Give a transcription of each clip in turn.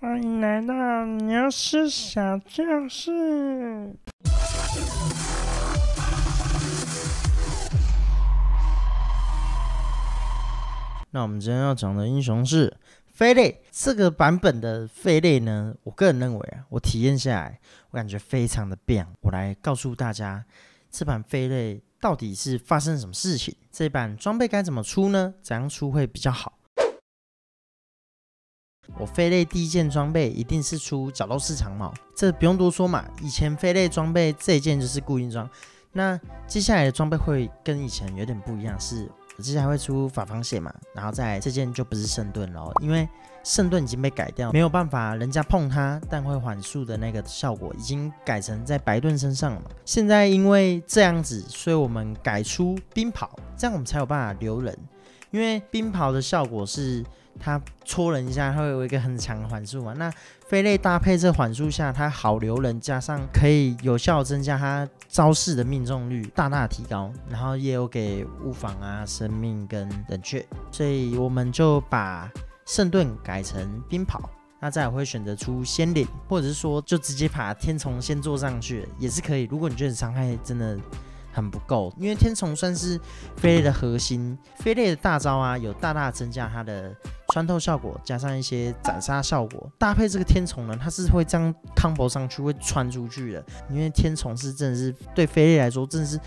欢迎来到牛师小教室。那我们今天要讲的英雄是飞类。这个版本的飞类呢，我个人认为我体验下来，我感觉非常的棒。我来告诉大家，这版飞类到底是发生什么事情？这版装备该怎么出呢？怎样出会比较好？我飞类第一件装备一定是出角斗士长矛，这不用多说嘛。以前飞类装备这一件就是固定装，那接下来的装备会跟以前有点不一样，是我接下来会出法防血嘛，然后再来这件就不是圣盾了，因为圣盾已经被改掉，没有办法人家碰它但会缓速的那个效果已经改成在白盾身上了嘛。现在因为这样子，所以我们改出冰袍，这样我们才有办法留人，因为冰袍的效果是它戳人一下，它会有一个很强的缓速嘛。那飞类搭配这缓速下，它好留人，加上可以有效增加它招式的命中率，大大提高。然后也有给物防啊、生命跟冷却，所以我们就把圣盾改成冰袍。那再来会选择出仙灵，或者是说就直接把天虫先做上去也是可以。如果你觉得伤害真的很不够，因为天虫算是飞类的核心，飞类的大招啊，有大大增加它的穿透效果，加上一些斩杀效果，搭配这个天虫呢，它是会这样 combo 上去，会穿出去的。因为天虫是真的是对飞类来说，真的是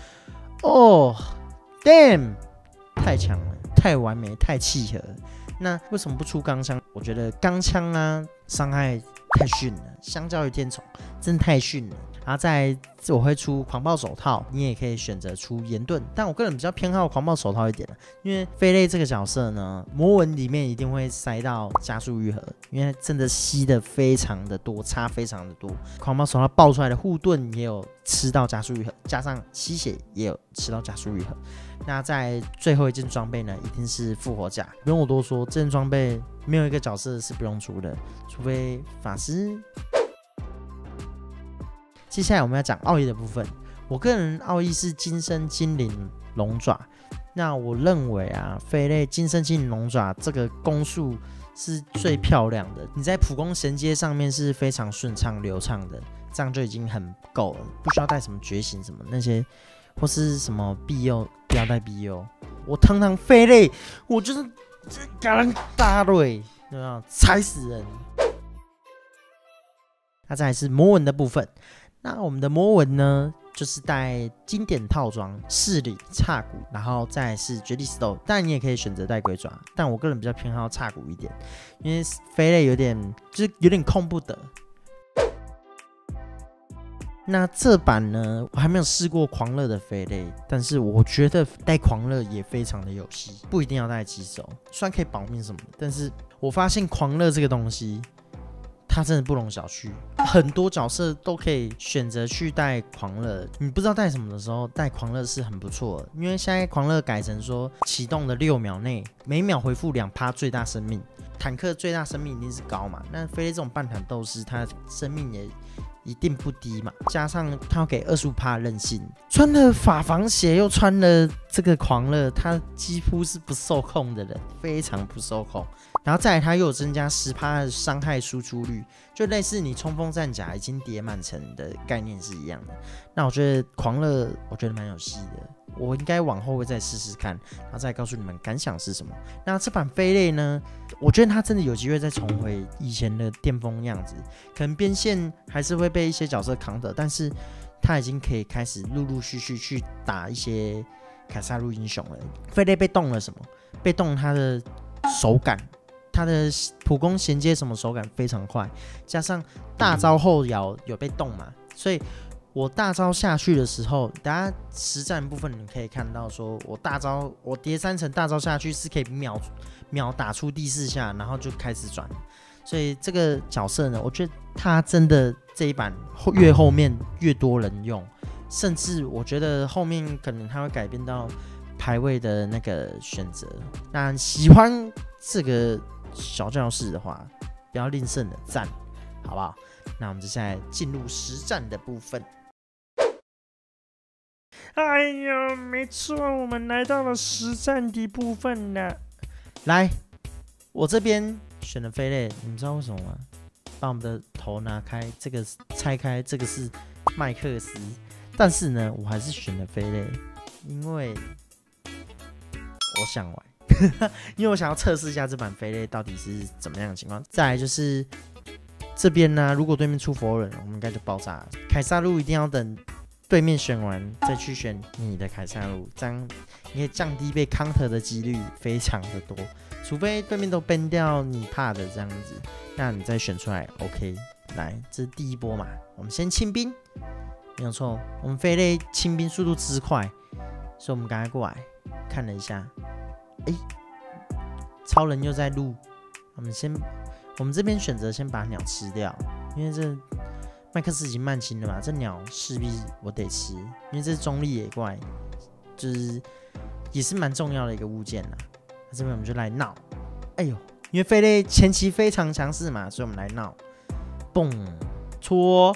damn 太强了，太完美，太契合。那为什么不出钢枪？我觉得钢枪啊，伤害太逊了，相较于天虫，真的太逊了。然后再来我会出狂暴手套，你也可以选择出岩盾，但我个人比较偏好狂暴手套一点，因为飞类这个角色呢，魔文里面一定会塞到加速愈合，因为真的吸的非常的多，差非常的多。狂暴手套爆出来的护盾也有吃到加速愈合，加上吸血也有吃到加速愈合。那在最后一件装备呢，一定是复活甲，不用我多说，这件装备没有一个角色是不用出的，除非法师。接下来我们要讲奥义的部分，我个人奥义是金身精灵龙爪。那我认为飞类金身精灵龙爪这个攻速是最漂亮的，你在普攻衔接上面是非常顺畅流畅的，这样就已经很够了，不需要带什么觉醒什么那些，或是什么庇佑，不要带庇佑。我堂堂飞类，我就是给人打对，对吧？踩死人。那再来是魔文的部分。那我们的魔文呢，就是带经典套装、噬礼、叉骨，然后再来是绝地石头。当然你也可以选择带龟爪，但我个人比较偏好叉骨一点，因为飞类有点控不得。那这版呢，我还没有试过狂热的飞类，但是我觉得带狂热也非常的有戏，不一定要带棘手，虽然可以保命什么的，但是我发现狂热这个东西，它真的不容小觑，很多角色都可以选择去带狂热。你不知道带什么的时候，带狂热是很不错的。因为现在狂热改成说启动的6秒内，每秒回复2%最大生命，坦克最大生命一定是高嘛。那飞类这种半坦斗士，它生命也一定不低嘛，加上它要给25%韧性，穿了法防鞋又穿了这个狂热，它几乎是不受控的人，非常不受控。然后再来它又有增加10%的伤害输出率，就类似你冲锋战甲已经叠满层的概念是一样的。那我觉得狂热我觉得蛮有戏的，我应该往后会再试试看，然后再告诉你们感想是什么。那这版飞类呢，我觉得它真的有机会再重回以前的巅峰样子，可能边线还是会被一些角色扛的，但是它已经可以开始陆陆续续去打一些凯撒路英雄了。飞类被动了什么？被动了它的手感。它的普攻衔接什么手感非常快，加上大招后摇有被动嘛，所以我大招下去的时候，大家实战部分你可以看到，说我叠3层大招下去是可以秒打出第4下，然后就开始转。所以这个角色呢，我觉得他真的这一版越后面越多人用，甚至我觉得后面可能他会改变到排位的那个选择。那喜欢这个小教室的话，不要吝啬的赞，好不好？那我们接下来进入实战的部分。哎呦，没错，我们来到了实战的部分了。来，我这边选了飞类，你们知道为什么吗？ 把我们的头拿开，这个拆开，这个是麦克斯。但是呢，我还是选了飞类，因为我想玩，因为我想要测试一下这版飞类到底是怎么样的情况。再来就是这边呢，如果对面出佛人，我们应该就爆炸了。凯撒路一定要等对面选完再去选你的凯撒路，这样你可以降低被 counter 的几率非常的多。除非对面都 ban 掉你怕的这样子，那你再选出来 OK。来，这是第一波嘛，我们先清兵。没有错，我们飞类清兵速度之快，所以我们赶快过来看了一下，超人又在路，我们这边选择先把鸟吃掉，因为这麦克斯已经慢清了嘛，这鸟势必我得吃，因为这是中立野怪，就是也是蛮重要的一个物件啦。那这边我们就来闹，因为飞类前期非常强势嘛，所以我们来闹，蹦戳，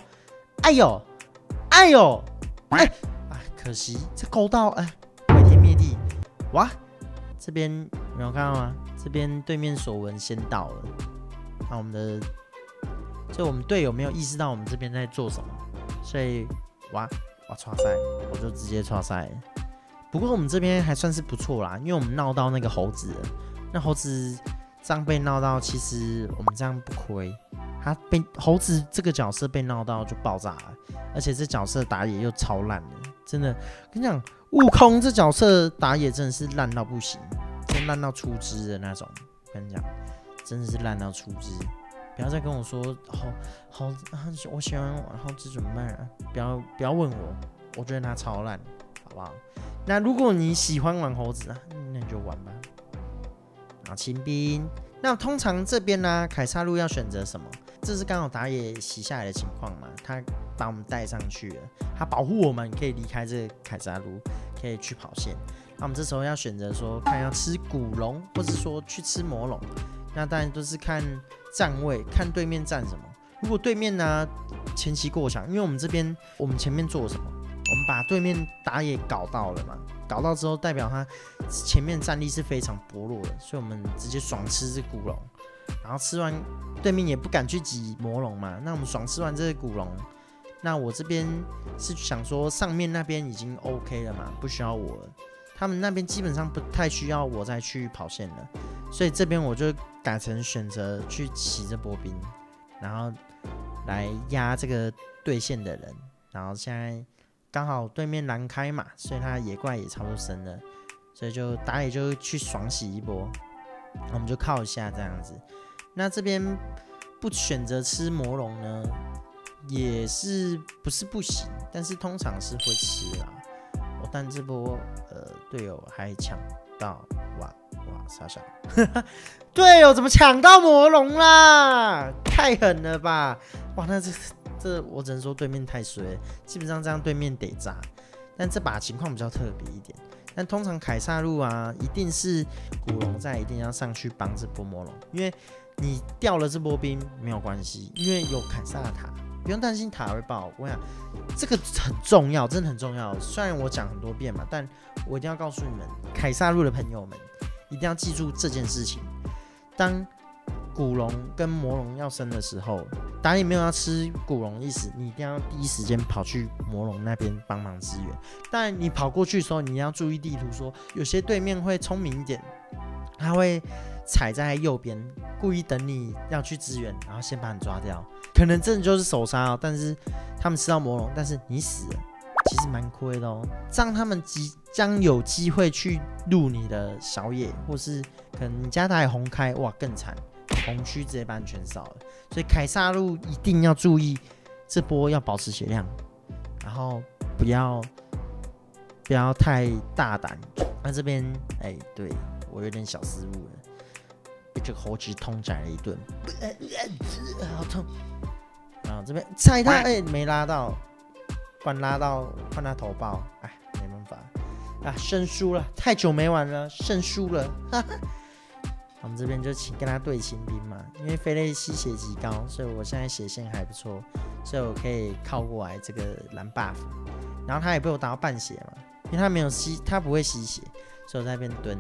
可惜这勾到，毁天灭地，哇！这边没有看到吗？这边对面索文先到了，那我们队友没有意识到我们这边在做什么，所以哇唰赛，我就直接唰赛了。不过我们这边还算是不错啦，因为我们闹到那个猴子了，那猴子这样被闹到，其实我们这样不亏。他被猴子这个角色被闹到就爆炸了，而且这角色打野又超烂的，真的跟你讲，悟空这角色打野真的是烂到不行，真烂到出汁的那种。跟你讲，真的是烂到出汁。不要再跟我说我喜欢玩猴子怎么办啊？不要问我，我觉得他超烂，好不好？那如果你喜欢玩猴子啊，那你就玩吧。然后清兵，那通常这边呢，凯撒路要选择什么？这是刚好打野洗下来的情况嘛，他把我们带上去了，他保护我们可以离开这个凯撒路，可以去跑线。那我们这时候要选择说，看要吃古龙，或是说去吃魔龙。那当然都是看站位，看对面站什么。如果对面呢前期过强，因为我们这边我们前面做了什么？我们把对面打野搞到了嘛，搞到之后代表他前面战力是非常薄弱的，所以我们直接爽吃这古龙。然后吃完，对面也不敢去挤魔龙嘛，那我们爽吃完这个古龙，那我这边是想说上面那边已经 OK 了嘛，不需要我了，他们那边基本上不太需要我再去跑线了，所以这边我就改成选择去骑这波兵，然后来压这个对线的人，然后现在刚好对面蓝开嘛，所以他野怪也差不多升了，所以就打野就去爽洗一波，我们就靠一下这样子。那这边不选择吃魔龙呢，也是不是不行，但是通常是会吃啦。但这波队友还抢到，哇傻小，队友怎么抢到魔龙啦？太狠了吧！哇，那这我只能说对面太衰了，基本上这样对面得炸。但这把情况比较特别一点。但通常凯撒路啊，一定是古龙在，一定要上去帮这波魔龙，因为你掉了这波兵没有关系，因为有凯撒塔，不用担心塔会爆。我想这个很重要，真的很重要。虽然我讲很多遍嘛，但我一定要告诉你们，凯撒路的朋友们一定要记住这件事情。当古龙跟魔龙要升的时候，打野没有要吃古龙的意思，你一定要第一时间跑去魔龙那边帮忙支援。当然，你跑过去的时候，你要注意地图说，有些对面会聪明一点，他会踩在右边，故意等你要去支援，然后先把你抓掉。可能真的就是手杀哦，但是他们吃到魔龙，但是你死了，其实蛮亏的哦。这样他们即将有机会去入你的小野，或是可能你家打野红开，哇更惨。红区直接把你全扫了，所以凯撒路一定要注意，这波要保持血量，然后不要太大胆。那这边对我有点小失误了，被这个猴子痛宰了一顿，好痛。然后这边踩他，没拉到，换他头爆，没办法胜输了，太久没玩了，胜输了，哈哈。我们这边就跟他对清兵嘛，因为飞类吸血极高，所以我现在血线还不错，所以我可以靠过来这个蓝 buff， 然后他也被我打到半血嘛，因为他没有他不会吸血，所以我在那边蹲，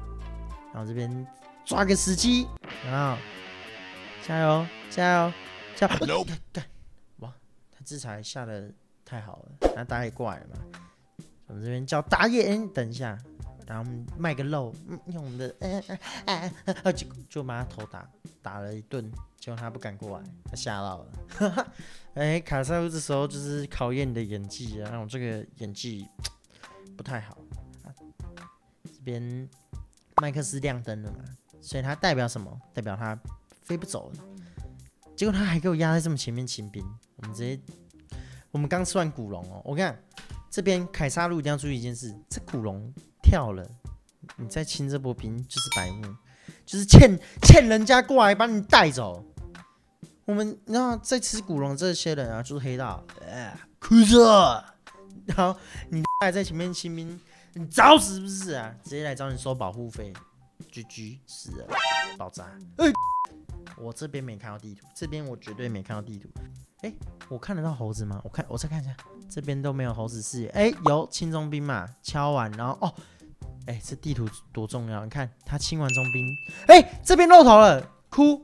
然后这边抓个时机，然后加油加油叫干哇，他制裁下的太好了，那打野过来了嘛，我们这边叫打野，等一下。然后我们卖个肉，用我们的就把他头打了一顿，结果他不敢过来，他吓到了。哎，卡塞夫这时候就是考验你的演技啊，然后这个演技不太好。这边麦克斯亮灯了嘛，所以他代表什么？代表他飞不走了。结果他还给我压在这么前面清兵，我们刚吃完古龙哦，我跟你讲，这边凯撒路一定要注意一件事，这古龙跳了，你再清这波兵就是白目，就是欠人家过来把你带走。我们然后在吃古龙这些人啊，就是黑道，哭着，然后你还在前面清兵，你找死是不是啊？直接来找你收保护费，GG 死了，爆炸。我这边没看到地图，这边我绝对没看到地图。我看得到猴子吗？我再看一下，这边都没有猴子视野。有轻中兵嘛，敲完，然后这地图多重要！你看他清完中兵，这边露头了，哭！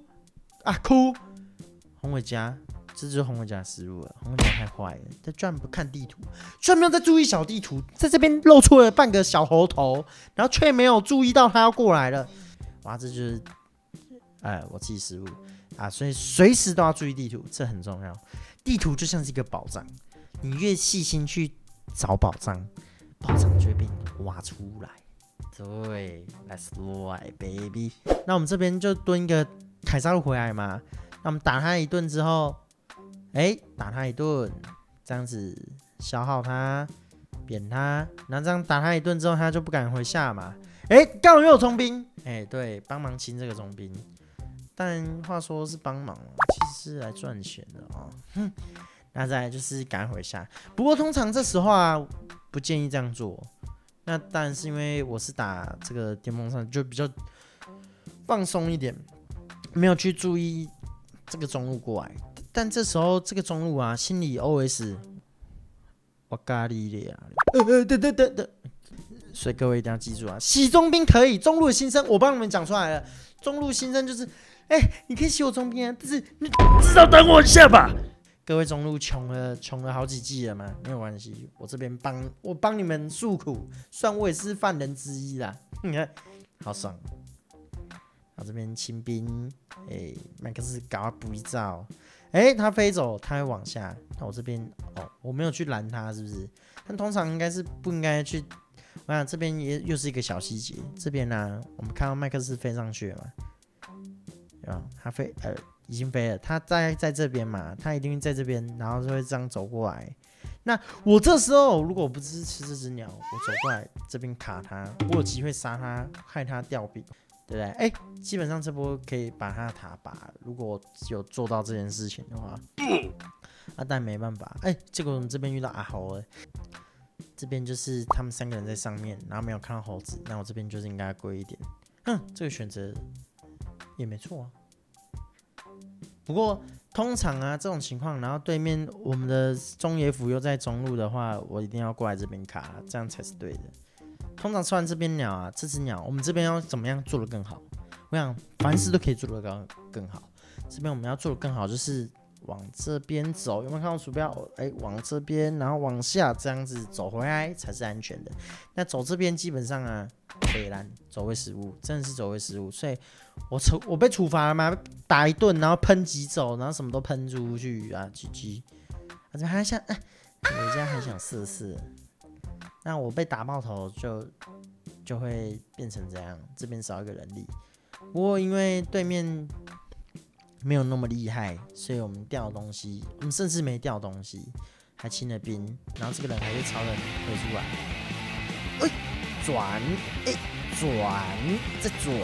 红尾家，这就是红尾家的失误了，红尾家太坏了，他居然不看地图，居然没有在注意小地图，在这边露出了半个小猴头，然后却没有注意到他要过来了。哇，这就是我自己失误啊，所以随时都要注意地图，这很重要。地图就像是一个宝藏，你越细心去找宝藏，宝藏就会被你挖出来。对 ，Let's ride baby。那我们这边就蹲一个凯撒路回来嘛，那我们打他一顿之后，打他一顿，这样子消耗他，扁他，然后这样打他一顿之后，他就不敢回下嘛。刚好又有中兵，对，帮忙清这个中兵。但话说是帮忙，其实是来赚钱的哦。那再来就是赶回下，不过通常这时候啊，不建议这样做。那当然是因为我是打这个巅峰上就比较放松一点，没有去注意这个中路过来。但这时候这个中路啊，心里 OS 我咖喱了，对，所以各位一定要记住啊，洗中兵可以，中路的新生我帮你们讲出来了，中路新生就是。你可以洗我中兵啊，但是你至少等我一下吧。各位中路穷了好几季了嘛，没有关系，我这边帮你们诉苦，虽然我也是犯人之一啦，好爽。好，这边清兵，麦克斯搞补一招，他飞走，他会往下，那我这边我没有去拦他，是不是？但通常应该是不应该去。我想这边又是一个小细节，这边呢，我们看到麦克斯飞上去了嘛。他已经飞了，他在这边嘛，他一定在这边，然后就会这样走过来。那我这时候如果不是吃这只鸟，我走过来这边卡他，我有机会杀他，害他掉兵，对不对？基本上这波可以把他的塔拔，如果有做到这件事情的话，但没办法，结果我们这边遇到阿猴了，这边就是他们3个人在上面，然后没有看到猴子，那我这边就是应该贵一点。这个选择。也没错啊，不过通常啊这种情况，然后对面我们的中野辅又在中路的话，我一定要过来这边卡，这样才是对的。通常吃完这边鸟啊，这只鸟我们这边要怎么样做得更好？我想凡事都可以做得更好，这边我们要做得更好，就是往这边走，有没有看到鼠标？往这边，然后往下这样子走回来才是安全的。那走这边基本上啊，北蓝走位失误，真的是走位失误，所以我被处罚了嘛，打一顿，然后喷几走，然后什么都喷出去啊 ，GG。还想，人家还想试试，那我被打爆头就会变成这样，这边少一个人力。不过因为对面没有那么厉害，所以我们掉东西，我们甚至没掉东西，还清了兵，然后这个人还被超人推出来，转，转，再转，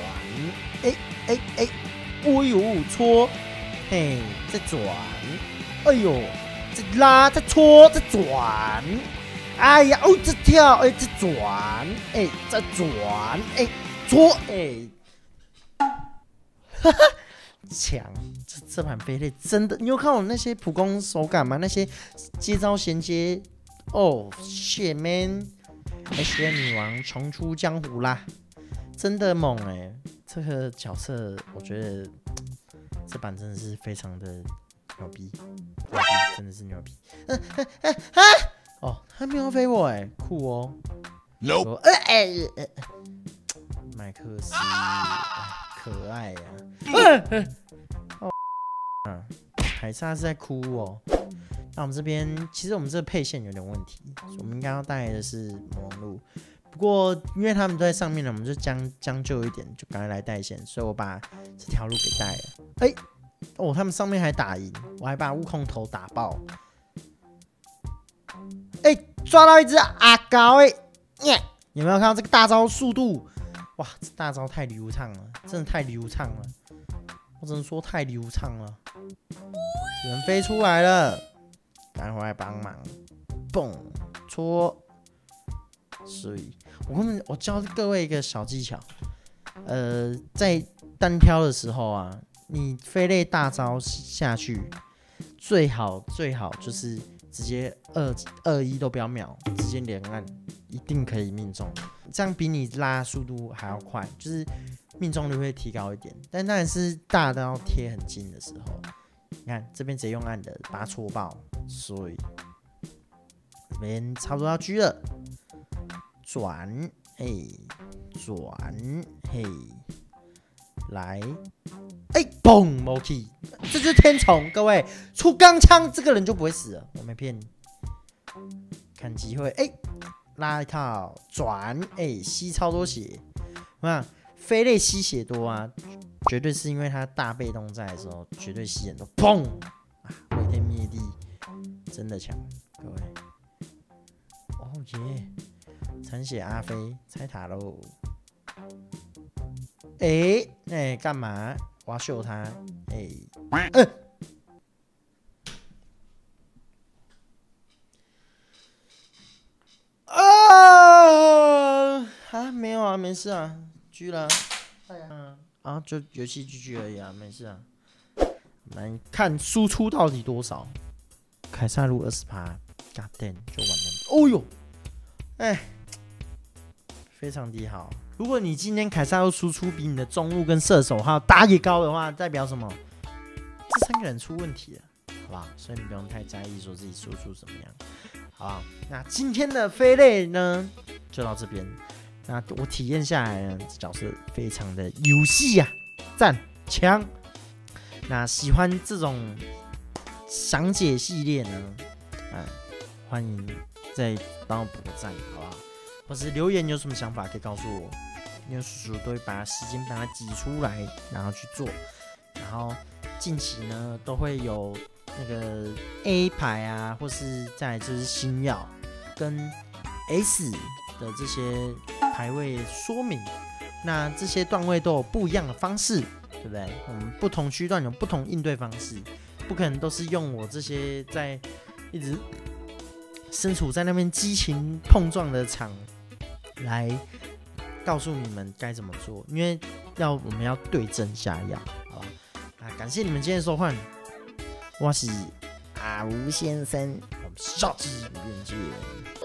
搓，再转，再拉，再搓，再转，再跳，再转，再转，搓，哈哈。强，这盘飞类真的，你有看我那些普攻手感吗？那些接招衔接，shit man，HN 女王重出江湖啦，真的猛这个角色我觉得这版真的是非常的牛逼，真的是牛逼。哦，他没有飞我哎，酷哦。No。麦克斯，可爱呀。海莎是在哭哦。那我们这边其实我们这个配线有点问题，我们应该要带的是魔龙路。不过因为他们都在上面了，我们就将就一点，就赶快来带线。所以我把这条路给带了。哦，他们上面还打赢，我还把悟空头打爆。抓到一只阿高有没有看到这个大招速度？哇，这大招太流畅了，真的太流畅了。我只能说太流畅了。有人飞出来了，赶快回来帮忙。蹦戳。所以我教各位一个小技巧，在单挑的时候啊，你飞类大招下去，最好就是直接2-1都不要秒，直接连按，一定可以命中。这样比你拉速度还要快，就是命中率会提高一点。但当然是大刀贴很近的时候，你看这边直接用按的把它戳爆，所以这边差不多要狙了。转来，嘣 ，Moki， 这就是天虫，各位出钢枪，这个人就不会死了，我没骗你。看机会，拉一套，转，吸超多血，那飞类吸血多啊，绝对是因为他大被动在的时候，绝对吸很多，砰，毁天灭地，真的强，各位。哦耶！残血阿飞拆塔喽！干嘛？我要秀他！没有啊，没事啊，狙了。就游戏GG而已啊，没事啊。来看输出到底多少？凯撒路20%， God damn 就完了。哦呦，非常的好。如果你今天凯撒路输出比你的中路跟射手还有打野高的话，代表什么？这3个人出问题了，好不好？所以你不用太在意说自己输出怎么样，好不好？那今天的飞类呢，就到这边。那我体验下来呢，这角色非常的有戏呀，赞强。那喜欢这种详解系列呢，欢迎再帮我补个赞，好不好？或是留言有什么想法可以告诉我，因为叔叔都会把时间把它挤出来，然后去做。然后近期呢都会有那个 A 牌啊，或是再来就是星耀跟 S 的这些排位说明。那这些段位都有不一样的方式，对不对？我们不同区段有不同应对方式，不可能都是用我这些在一直身处在那边激情碰撞的场来告诉你们该怎么做，因为我们要对症下药，好吧？感谢你们今天的收看，我是阿吴先生，我们下期影片见。